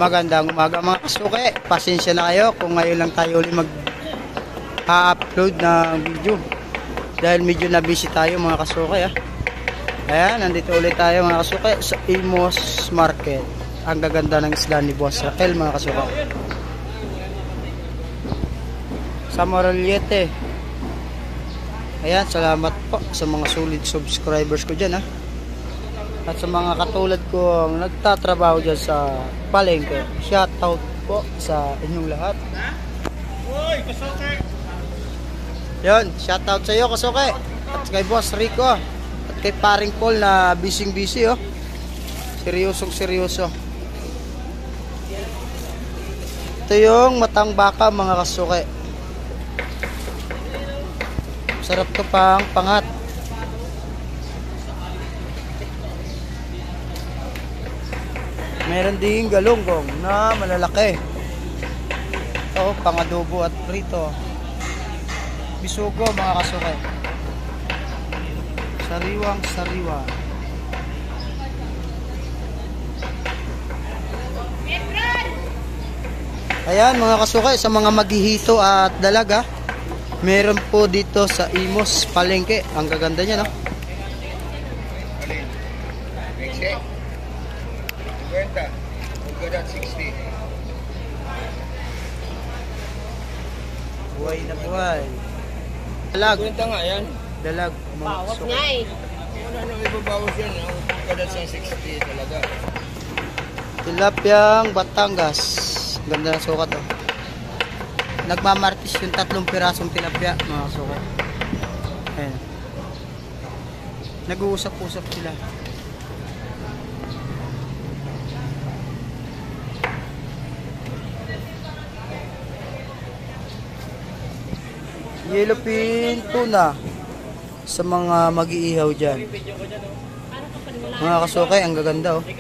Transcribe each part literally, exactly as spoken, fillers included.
Magandang umaga mga kasuke. Pasensya na kayo kung ngayon lang tayo ulit mag-upload ng video. Dahil medyo na busy tayo mga kasuke. Ah. Ayan, nandito ulit tayo mga kasuke sa Imos Market. Ang gaganda ng isla ni Boss Raquel mga kasuke. Sa Moraliete. Ayan, salamat po sa mga solid subscribers ko dyan. Ah. At sa mga katulad ko ang nagtatrabaho dyan sa palengke, shoutout po sa inyong lahat. Uy, kasuke! Yun, shoutout sa iyo kasuke. At kay Boss Rico. At kay paring Paul na busy busy oh. Seryosong seryoso. Ito yung matang baka mga kasuke. Sarap to pang pangat. Meron ding galunggong na malalaki. Ito, pangadobo at prito. Bisugo mga kasuke. Sariwang sariwa. Ayan mga kasuke, sa mga maghihito at dalaga, meron po dito sa Imos Palengke. Ang gaganda niya, no? sixty. Buhay na buhay. Dalag. Kwenta nga yan. Dalag. Bawas niya eh. Wala nang ibabawas yan. Ang kada sa sixty talaga. Tilapyang Batangas. Ganda ng sukat oh. Nagmamartis yung tatlong pirasong tilapia mga sukat. Ayan. Nag-uusap-usap sila. Yellowfin tuna sa mga mag-iihaw dyan. Mga kasuke, ang gaganda oh.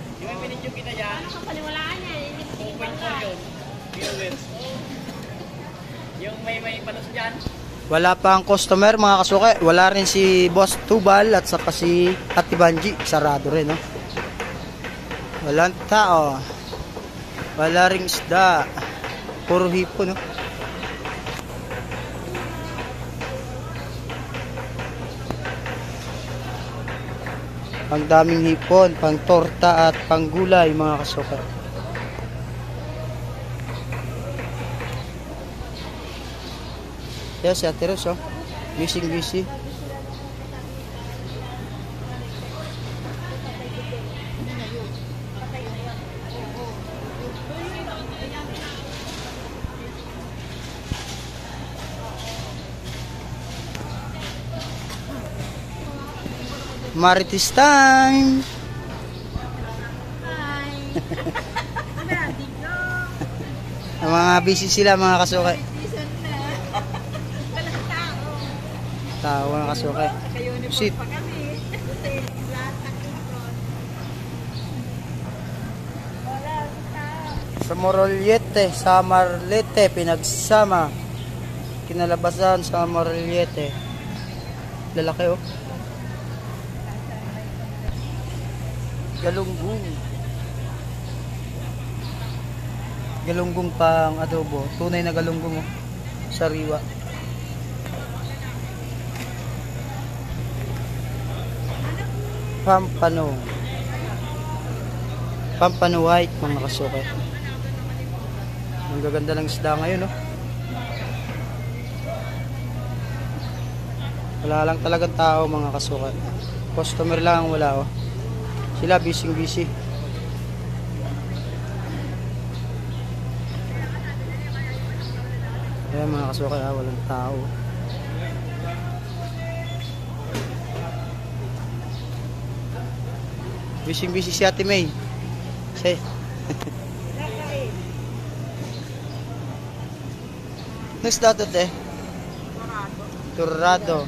Wala pa ang customer mga kasuke. Wala rin si Boss Tubal at saka si Ate Banji. Sarado rin oh. Walang tao. Wala ring isda. Puro hipon oh. Ang daming hipon, pang torta at pang gulay mga kasuka. Yes, Ate Ros, oh. Busy busy. Marites time. Hi. Mga busy sila mga kasuke. Tao mga kasuke. Sit. Sa Moraliete, sa Marlete, pinagsama. Kinalabasan sa Moraliete. Lalaki oh. Galunggong. Galunggong pang adobo. Tunay na galunggong oh. Sariwa. Pampano. Pampano white mga kasuke. Ang gaganda ng isda ngayon oh. Wala lang talagang tao mga kasuke. Customer lang wala oh. Sila busy busy. Ayan mga kasuke ha, walang tao. Busy busy si Ate May. Say. Next dato te. Turado.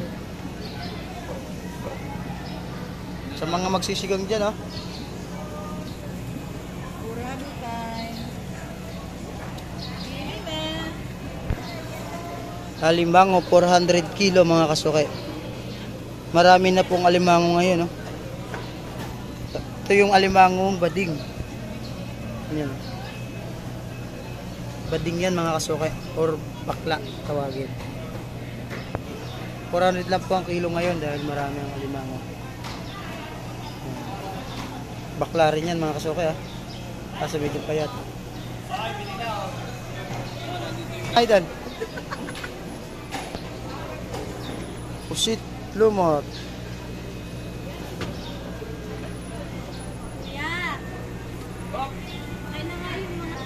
Sa mga magsisigang dyan, oh. Alimango, four hundred kilo mga kasuke. Marami na pong alimango ngayon, oh. Ito yung alimangong bading. Yan. Bading yan mga kasuke. Or bakla tawagin. four hundred lang po ang kilo ngayon dahil marami ang alimango. Bakla rin yan mga kasuke ah. Kasi medyo payat. Ay dan. Pusit lumot. Yeah. Okay na nga yung mga...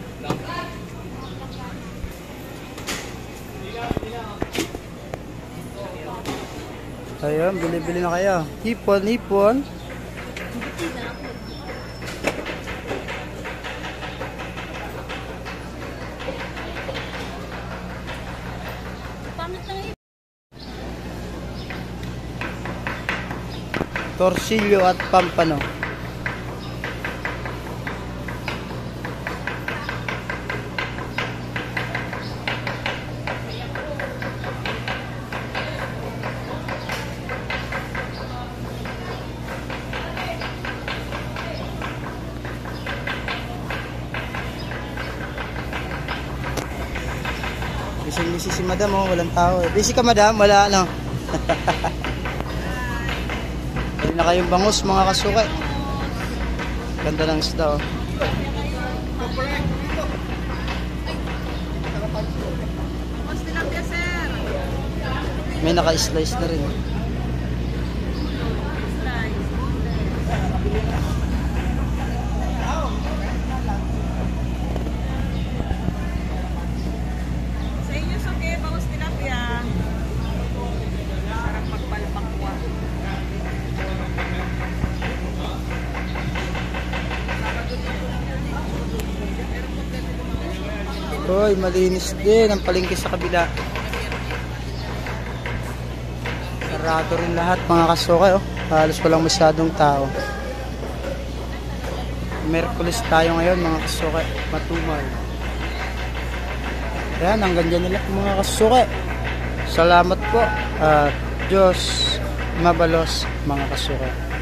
Ayun, bili-bili na kayo. Hipon, hipon. Pangit na ngayon. Torsilyo at pampano. Busy-busy si madam oh, walang tao eh. Busy ka madam, wala ano. Ayun na kayong bangus mga kasuke. Ganda ng isda oh. May naka-slice na rin. Sa inyo, suke, bawas tilapia. Sarap magpalpakwa. Hoy, malinis din ang palengke sa kabila. Sarado rin lahat mga kasuke oh. Halos walang masyadong tao. Merkulis tayo ngayon mga kasuke. Matumal. Yan, hanggang dyan nila mga kasuke. Salamat po at Diyos mabalos mga kasuke.